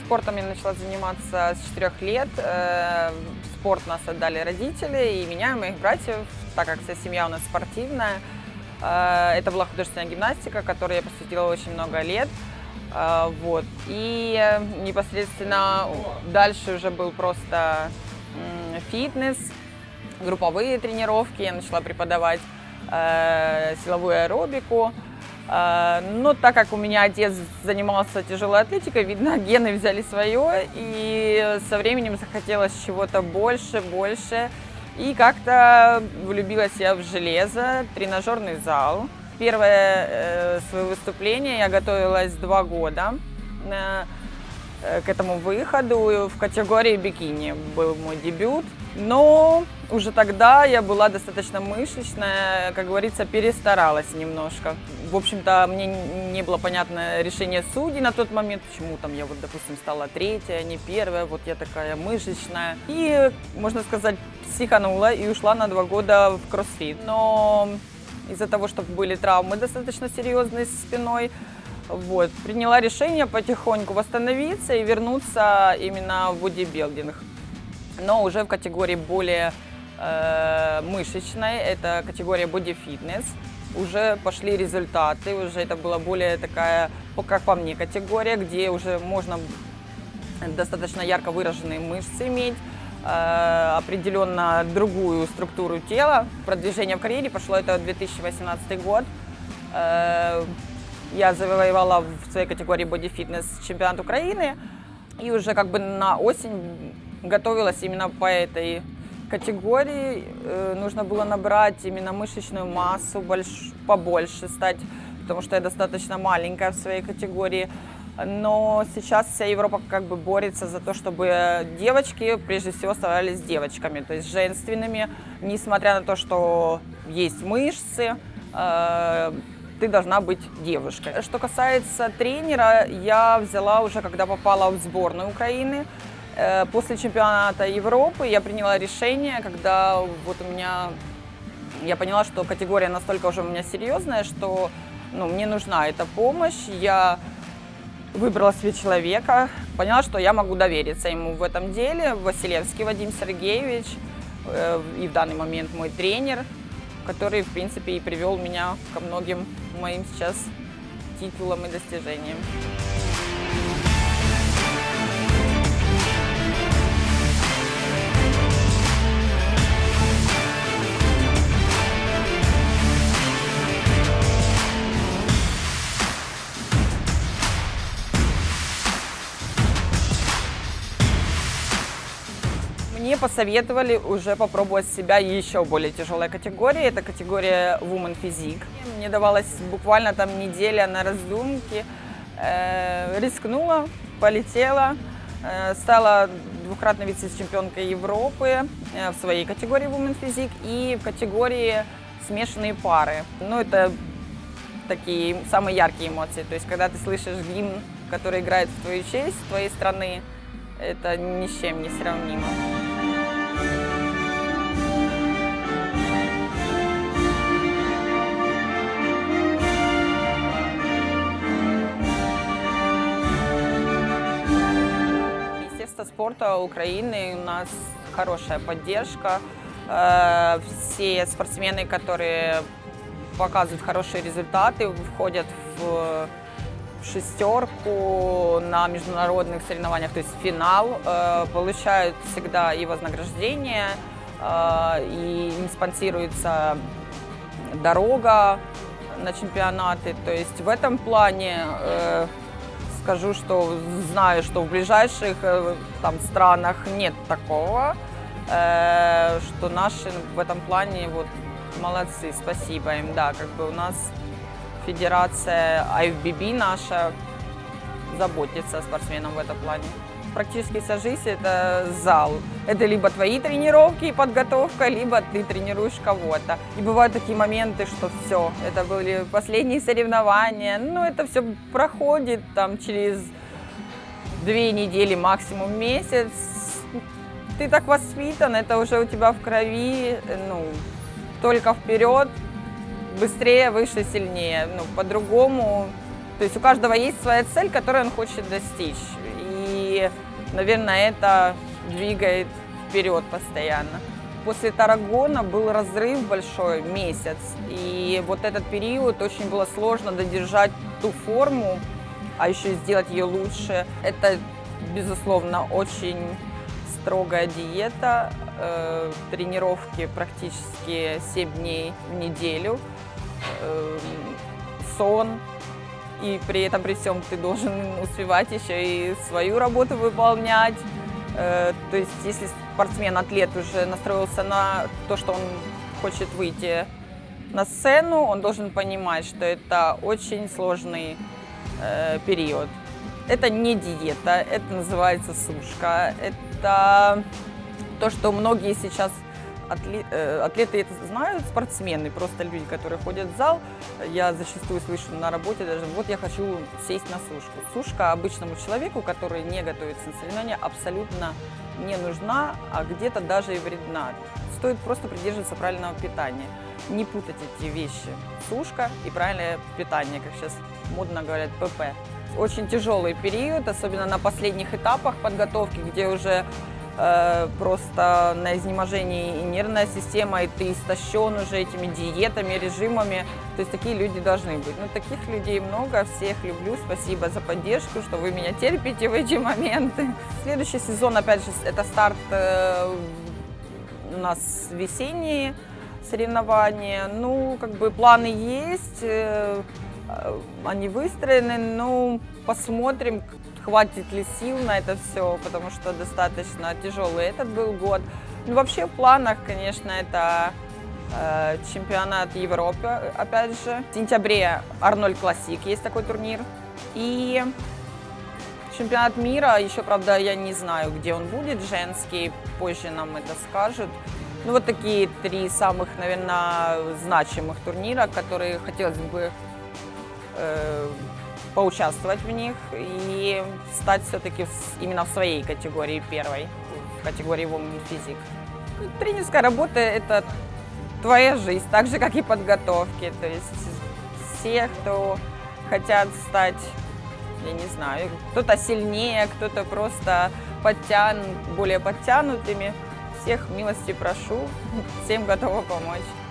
Спортом я начала заниматься с 4 лет. В спорт нас отдали родители, и меня, и моих братьев, так как вся семья у нас спортивная. Это была художественная гимнастика, которой я посвятила очень много лет. Вот. И непосредственно дальше уже был просто фитнес, групповые тренировки. Я начала преподавать силовую аэробику. Но так как у меня отец занимался тяжелой атлетикой, видно, гены взяли свое, и со временем захотелось чего-то больше. И как-то влюбилась я в железо, тренажерный зал. Первое свое выступление я готовилась 2 года к этому выходу. В категории бикини был мой дебют. Но уже тогда я была достаточно мышечная, как говорится, перестаралась немножко. В общем-то, мне не было понятно решение судей на тот момент, почему там я, вот, допустим, стала 3-я, а не 1-я, вот я такая мышечная. И, можно сказать, психанула и ушла на 2 года в кроссфит. Но из-за того, что были травмы достаточно серьезные с спиной, вот, приняла решение потихоньку восстановиться и вернуться именно в бодибилдинг. Но уже в категории более мышечной, это категория боди-фитнес. Уже пошли результаты, уже это была более такая, как по мне, категория, где уже можно достаточно ярко выраженные мышцы иметь, определенно другую структуру тела. Продвижение в карьере пошло это 2018 год. Я завоевала в своей категории боди-фитнес чемпионат Украины и уже как бы на осень готовилась именно по этой категории. Нужно было набрать именно мышечную массу, побольше стать, потому что я достаточно маленькая в своей категории. Но сейчас вся Европа как бы борется за то, чтобы девочки прежде всего оставались девочками, то есть женственными, несмотря на то, что есть мышцы, ты должна быть девушкой. Что касается тренера, я взяла уже, когда попала в сборную Украины. После чемпионата Европы я приняла решение, когда вот я поняла, что категория настолько уже у меня серьезная, что мне нужна эта помощь. Я выбрала себе человека, поняла, что я могу довериться ему в этом деле. Василевский Вадим Сергеевич, и в данный момент мой тренер, который, в принципе, и привел меня ко многим моим сейчас титулам и достижениям. Мне посоветовали уже попробовать себя еще более тяжелой категории. Это категория Woman Physique. Мне давалась буквально там неделя на раздумки. Рискнула, полетела, стала 2-кратной вице-чемпионкой Европы в своей категории Woman Physique и в категории смешанные пары. Это такие самые яркие эмоции. То есть, когда ты слышишь гимн, который играет в твою честь, твоей страны, это ни с чем не сравнимо. Министерство спорта Украины, у нас хорошая поддержка. Все спортсмены, которые показывают хорошие результаты, входят в 6-ку на международных соревнованиях, то есть финал, получают всегда и вознаграждение, и им спонсируется дорога на чемпионаты. То есть в этом плане скажу, что знаю, что в ближайших странах нет такого, что наши в этом плане вот молодцы, спасибо им, да, как бы у нас федерация IFBB наша заботится о спортсменах в этом плане. Практически вся жизнь – это зал. Это либо твои тренировки и подготовка, либо ты тренируешь кого-то. И бывают такие моменты, что все, это были последние соревнования, это все проходит через 2 недели, максимум месяц. Ты так воспитан, это уже у тебя в крови, только вперед, быстрее, выше, сильнее, по-другому. То есть у каждого есть своя цель, которую он хочет достичь. И и, наверное, это двигает вперед постоянно. После Таррагона был разрыв большой, месяц, и вот этот период очень было сложно додержать ту форму, а еще сделать ее лучше. Это, безусловно, очень строгая диета, тренировки практически 7 дней в неделю, сон, и при этом, при всем, ты должен успевать еще и свою работу выполнять. То есть, если спортсмен-атлет уже настроился на то, что он хочет выйти на сцену, он должен понимать, что это очень сложный период. Это не диета, это называется сушка. Это то, что многие сейчас атлеты это знают, спортсмены, просто люди, которые ходят в зал. Я зачастую слышу на работе даже: вот я хочу сесть на сушку. Сушка обычному человеку, который не готовится на соревнования, абсолютно не нужна, а где-то даже и вредна. Стоит просто придерживаться правильного питания. Не путать эти вещи. Сушка и правильное питание, как сейчас модно говорят, ПП. Очень тяжелый период, особенно на последних этапах подготовки, где уже просто на изнеможении и нервная система, и ты истощен уже этими диетами, режимами. То есть такие люди должны быть. Но таких людей много, всех люблю, спасибо за поддержку, что вы меня терпите в эти моменты. Следующий сезон, опять же, это старт у нас весенние соревнования. Ну, как бы планы есть, они выстроены, но посмотрим, хватит ли сил на это все, потому что достаточно тяжелый этот был год. Ну, вообще в планах, конечно, это чемпионат Европы, опять же. В сентябре Арнольд Классик, есть такой турнир. И чемпионат мира, еще, правда, я не знаю, где он будет, женский, позже нам это скажут. Ну, вот такие 3 самых, наверное, значимых турнира, которые хотелось бы поучаствовать в них и стать все-таки именно в своей категории первой, в категории Women Physique. Тренерская работа – это твоя жизнь, так же, как и подготовки. То есть все, кто хотят стать, я не знаю, кто-то сильнее, кто-то просто более подтянутыми, всех милости прошу, всем готова помочь.